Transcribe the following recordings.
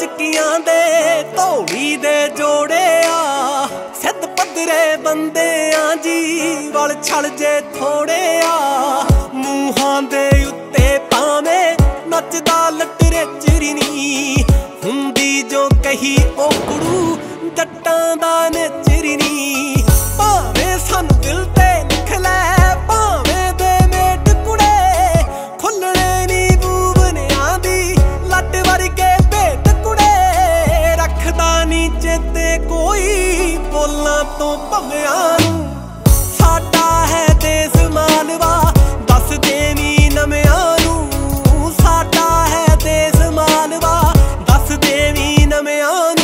ਚੱਕਿਆਂ ਦੇ ਧੌਲੀ ਦੇ ਜੋੜੇ ਆ। ਸਿੱਧ ਪੱਧਰੇ ਬੰਦੇ ਆ ਜੀ ਵਲ ਛਲ ਜੇ ਥੋੜੇ ਆ। ਮੂੰਹਾਂ ਦੇ ਉੱਤੇ ਭਾਵੇਂ ਨੱਚਦਾ ਲਟਰੇ ਚਿਰਨੀ ਹੁੰਦੀ ਜੋ ਕਹੀ ਉਹ ਕੁੜੂ ਜੱਟਾਂ ਦਾ ਨਚਰਨੀ। ਭਾਵੇਂ ਸਾਨੂੰ ਦਿਲ ਤੇ ਲਿਖ ਲੈ ਭਾਵੇਂ ਦੇ ਮੇਟ ਕੁੜੇ ਖੁੱਲਣੇ ਨੀ ਬੂਬਨਿਆਂ ਦੀ ਲੱਟ ਵਰਗੇ ਭੇਟ ਕੁੜੇ। ਰੱਖਦਾ ਨੀ ਚੇਤੇ ਕੋਈ ਬੋਲਾਂ ਤੋਂ ਭਵਿਆਂ ਨੂੰ। ਸਾਡਾ ਹੈ ਦੇਸ ਮਾਲਵਾ ਦੱਸ ਦੇਵੀਂ ਨਵਿਆਂ ਨੂੰ। ਸਾਡਾ ਹੈ ਦੇਸ ਮਾਲਵਾ ਦੱਸ ਦੇਵੀਂ ਨਵਿਆਂ ਨੂੰ।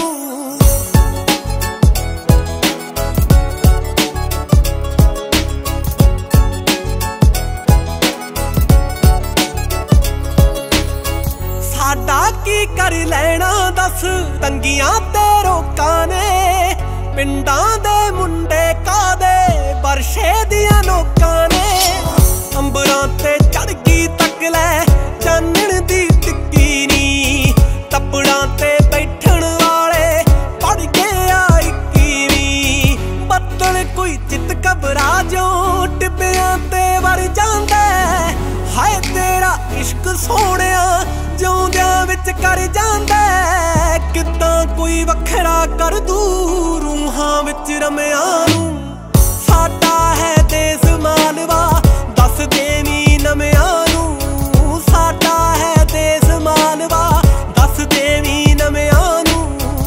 ਸਾਡਾ ਕੀ ਕਰ ਲੈਣਾ ਦੱਸ ਤੰਗੀਆਂ ਤੇ ਰੋਕਾਂ ਨੇ। ਪਿੰਡਾਂ ਦੇ ਮੁੰਡੇ ਕਾਦੇ ਬਰਸ਼ੇ ਦੀਆਂ ਨੋਕਾਂ ਨੇ। ਅੰਬਰਾਂ ਤੇ ਚੜ ਗਈ ਤੱਕ ਲੈ ਚਾਨਣ ਦੀ ਟਿੱਕੀ ਨੀ। ਟੱਪੜਾਂ ਤੇ ਬੈਠਣ ਵਾਲੇ ਪੜ ਗਿਆ 21ਵੀਂ। ਬੱਦਲ ਕੋਈ ਚਿੱਤ ਘਬਰਾ ਜੋ ਟਿੱਬਿਆਂ ਤੇ ਵਰ ਜਾਂਦਾ। ਹਾਏ ਤੇਰਾ ਇਸ਼ਕ ਸੋਹਣਿਆ ਜਿਉਂਦਿਆਂ ਵਿੱਚ ਕਰ ਜਾਂਦਾ। ਕਿੱਦਾਂ ਕੋਈ ਵੱਖਰਾ ਕਰ ਦੂ ਰੂਹਾਂ ਵਿੱਚ ਰਮਿਆਂ ਨੂੰ। ਸਾਡਾ ਹੈ ਦੇਸ ਮਾਲਵਾ ਦੱਸ ਦੇਵੀਂ ਨਵਿਆਂ ਨੂੰ। ਸਾਡਾ ਹੈ ਦੇਸ ਮਾਲਵਾ ਦੱਸ ਦੇਵੀਂ ਨਵਿਆਂ ਨੂੰ।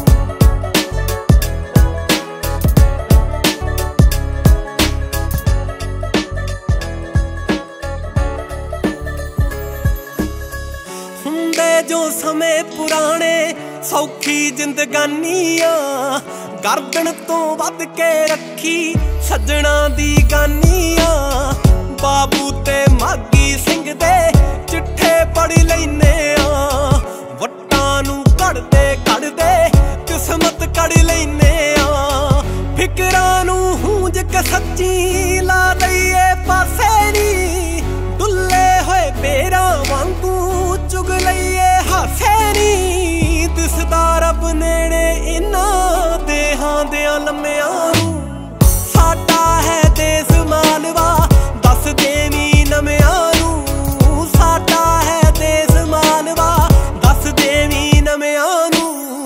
ਹੁੰਦੇ ਜੋ ਸਮੇਂ ਪੁਰਾਣੇ ਸੌਖੀ ਜ਼ਿੰਦਗਾਨੀਆਂ। ਗਰਦਨ ਤੋਂ ਵੱਧ ਕੇ ਰੱਖੀ ਸੱਜਣਾ ਦੀ ਗਾਨੀਆਂ। ਬਾਬੂ ਤੇ ਮਾਗੀ ਸਿੰਘ ਦੇ ਚਿੱਠੇ ਪੜ੍ਹ ਲੈਨੇ ਆ। ਵੱਟਾਂ ਨੂੰ ਘੜਦੇ ਕਿਸਮਤ ਕੱਢ ਲੈਨੇ ਆ। ਫਿਕਰਾਂ ਨੂੰ ਹੂੰਜ ਕੇ ਸੱਚੀ ਲਾ ਦਈਏ ਪਾਸੇ ਨੀ। ਡੁੱਲੇ ਹੋਏ ਬੇਰਾਂ ਵਾਂਗੂ ਚੁਗ ਲਈਏ ਹਾਸੇ ਨੀ। ਦਿਸਦਾ ਰੱਬ ਨੇੜੇ ਇਹਨਾਂ ਦੇਹਾਂ ਦਿਆਂ ਲੰਮਿਆਂ ਨੂੰ। ਸਾਡਾ ਹੈ ਦੇਸ ਮਾਲਵਾ ਦੱਸ ਦੇਵੀਂ ਨਵਿਆਂ ਨੂੰ। ਸਾਡਾ ਹੈ ਦੇਸ ਮਾਲਵਾ ਦੱਸ ਦੇਵੀਂ ਨਵਿਆਂ ਨੂੰ।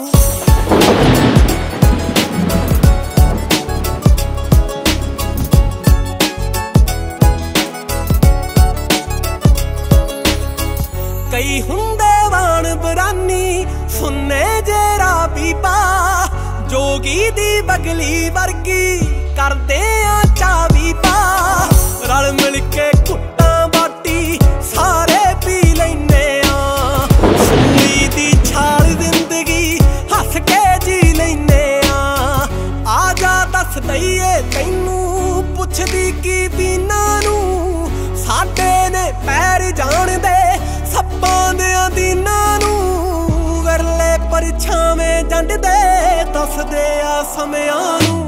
ਕਈ ਹੁੰਦੇ ਵਾਣ ਬਰਾਨੀ ਸੁਣਨੇ ਜੇਰਾ ਬੀਬਾ। ਜੋਗੀ ਦੀ ਬਗਲੀ ਵਰਗੀ ਕਰਦੇ ਆ ਚਾਵੀ ਪਾ। ਰਲ ਮਿਲ ਕੇ ਘੁੱਟਾਂ ਬਾਟੀ ਸਾਰੇ ਪੀ ਲੈਨੇ ਆ। ਸੂਈ ਦੀ ਛਾਲ ਜ਼ਿੰਦਗੀ ਹੱਸ ਕੇ ਜੀ ਲੈਨੇ ਆ। ਆ ਜਾ ਦੱਸ ਦਈਏ ਤੈਨੂੰ ਪੁੱਛਦੀ ਕੀ ਪੀਨਾ ਨੂੰ। ਸਾਡੇ ਨੇ ਪੈਰ ਜਾਣਦੇ ਸੱਪਾਂ ਦਿਆਂ ਦੀਨਾਂ ਨੂੰ। ਵਿਰਲੇ ਪਰਛਾਵੇਂ ਜੰਡ ਦੇ ਦੱਸਦੇ ਆ ਸਮਿਆਂ ਨੂੰ।